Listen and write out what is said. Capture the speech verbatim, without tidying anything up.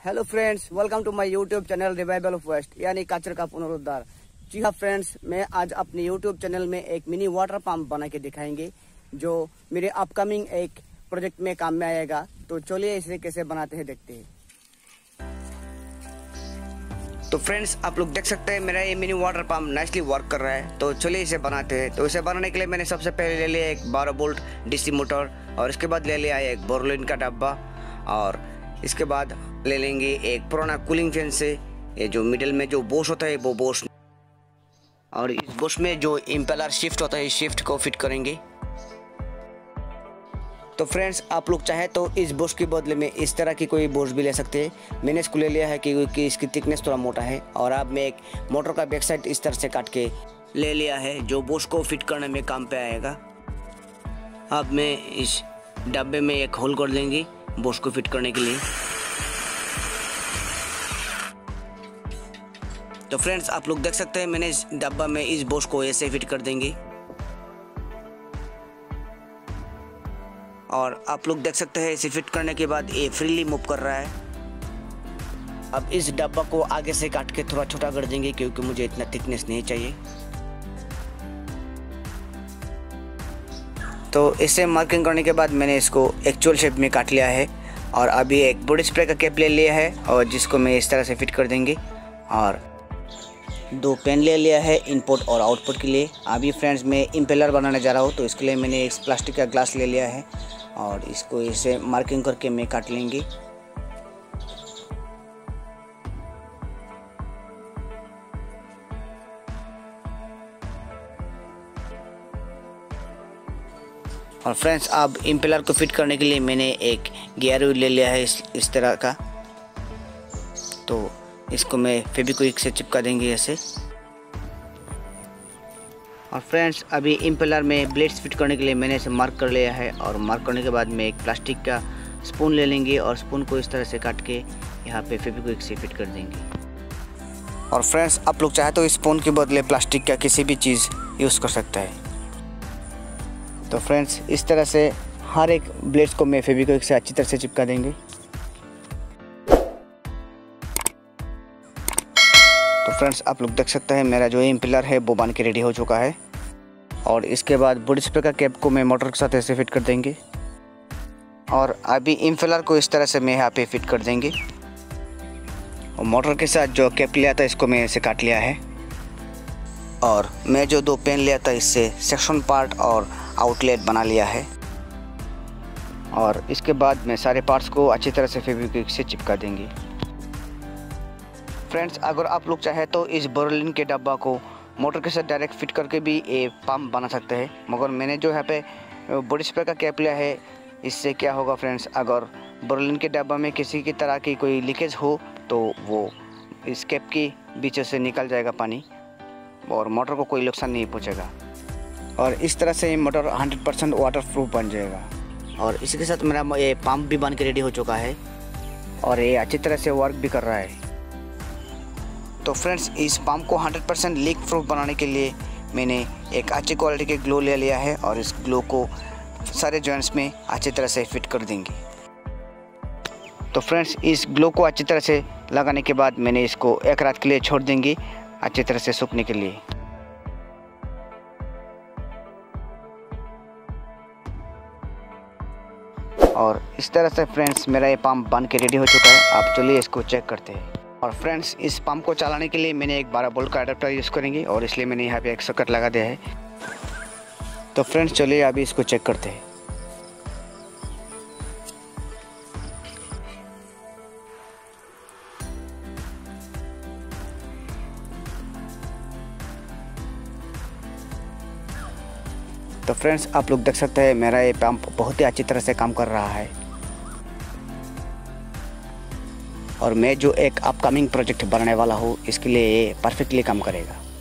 Hello friends, welcome to my YouTube channel revival of waste यानी कचरे का पुनरुद्धार। जी हाँ फ्रेंड्स, मैं आज अपने यूट्यूब चैनल में एक मिनी वाटर पंप बना के दिखाएंगे जो मेरे अपकमिंग एक प्रोजेक्ट में काम में आएगा। तो चलिए इसे कैसे बनाते हैं देखते हैं। तो फ्रेंड्स, आप लोग देख सकते हैं मेरा ये mini water pump nicely work कर रहा है। तो चलिए इसे बनाते हैं। तो इसे बनाने के लिए मैंने सबसे पहले ले लिया एक बारह वोल्ट डीसी मोटर, और इसके बाद ले लिया एक बोरोलिन का डब्बा, और इसके बाद ले लेंगे एक पुराना कूलिंग फैन से ये जो मिडिल में जो बोश होता है वो बोश, और इस बोश में जो इम्पेलर शिफ्ट होता है इस शिफ्ट को फिट करेंगे। तो फ्रेंड्स, आप लोग चाहे तो इस बोश के बदले में इस तरह की कोई बोश भी ले सकते हैं। मैंने इसको ले लिया है क्योंकि इसकी थिकनेस थोड़ा मोटा है। और अब मैं एक मोटर का बैक साइड इस तरह से काट के ले लिया है जो बोश को फिट करने में काम पे आएगा। अब मैं इस डब्बे में एक होल कर देंगे बोश को फिट करने के लिए। तो फ्रेंड्स, आप लोग देख सकते हैं मैंने इस डब्बा में इस बोश को ऐसे फिट कर देंगे, और आप लोग देख सकते हैं इसे फिट करने के बाद ये फ्रीली मूव कर रहा है। अब इस डब्बा को आगे से काट के थोड़ा छोटा कर देंगे क्योंकि मुझे इतना थिकनेस नहीं चाहिए। तो इसे मार्किंग करने के बाद मैंने इसको एक्चुअल शेप में काट लिया है, और अभी एक बॉडी स्प्रे का कैप ले लिया है और जिसको मैं इस तरह से फिट कर देंगे, और दो पेन ले लिया है इनपुट और आउटपुट के लिए। अभी फ्रेंड्स, मैं इम्पेलर बनाने जा रहा हूँ तो इसके लिए मैंने एक प्लास्टिक का ग्लास ले लिया है, और इसको इसे मार्किंग करके मैं काट लेंगे। और फ्रेंड्स, अब इम्पेलर को फिट करने के लिए मैंने एक गियर व्हील ले लिया है इस इस तरह का। तो इसको मैं फेविक्विक से चिपका देंगे ऐसे। और फ्रेंड्स, अभी इम्पेलर में ब्लेड्स फिट करने के लिए मैंने इसे मार्क कर लिया है, और मार्क करने के बाद में एक प्लास्टिक का स्पून ले लेंगे और स्पून को इस तरह से काट के यहाँ पे फेविक्विक से फिट कर देंगे। और फ्रेंड्स, आप लोग चाहे तो इस स्पून के बदले प्लास्टिक का किसी भी चीज़ यूज़ कर सकता है। तो फ्रेंड्स, इस तरह से हर एक ब्लेड्स को मैं फेविक्विक से अच्छी तरह से चिपका देंगे। तो फ्रेंड्स, आप लोग देख सकते हैं मेरा जो इम्पेलर है वो बन के रेडी हो चुका है। और इसके बाद बॉडी स्प्रे का कैप को मैं मोटर के साथ ऐसे फिट कर देंगे, और अभी इम्पेलर को इस तरह से मैं यहाँ पे फिट कर देंगे। और मोटर के साथ जो कैप लिया था इसको मैं ऐसे काट लिया है, और मैं जो दो पेन लिया था इससे सेक्शन पार्ट और आउटलेट बना लिया है। और इसके बाद मैं सारे पार्ट्स को अच्छी तरह से फेविक्विक से चिपका देंगे। फ्रेंड्स, अगर आप लोग चाहे तो इस बोरोलिन के डब्बा को मोटर के साथ डायरेक्ट फिट करके भी ये पंप बना सकते हैं, मगर मैंने जो यहाँ पे बॉडी स्प्रे का कैप लिया है इससे क्या होगा फ्रेंड्स, अगर बोरोलिन के डब्बा में किसी की तरह की कोई लीकेज हो तो वो इस कैप के बीच से निकल जाएगा पानी, और मोटर को कोई नुकसान नहीं पहुँचेगा। और इस तरह से ये motor hundred percent waterproof बन जाएगा। और इसी के साथ मेरा ये पंप भी बन के रेडी हो चुका है, और ये अच्छी तरह से वर्क भी कर रहा है। तो फ्रेंड्स, इस पंप को हंड्रेड परसेंट लीक प्रूफ बनाने के लिए मैंने एक अच्छी क्वालिटी के ग्लो ले लिया है, और इस ग्लो को सारे जॉइंट्स में अच्छी तरह से फिट कर देंगे। तो फ्रेंड्स, इस ग्लो को अच्छी तरह से लगाने के बाद मैंने इसको एक रात के लिए छोड़ देंगे अच्छी तरह से सूखने के लिए। और इस तरह से फ्रेंड्स, मेरा ये पंप बन के रेडी हो चुका है। आप चलिए इसको चेक करते हैं। और फ्रेंड्स, इस पंप को चलाने के लिए मैंने एक बारह वोल्ट का अडेप्टर यूज़ करेंगे, और इसलिए मैंने यहाँ पे एक सॉकेट लगा दिया है। तो फ्रेंड्स, चलिए अभी इसको चेक करते हैं। तो फ्रेंड्स, आप लोग देख सकते हैं मेरा ये पंप बहुत ही अच्छी तरह से काम कर रहा है, और मैं जो एक अपकमिंग प्रोजेक्ट बनाने वाला हूँ इसके लिए ये परफेक्टली काम करेगा।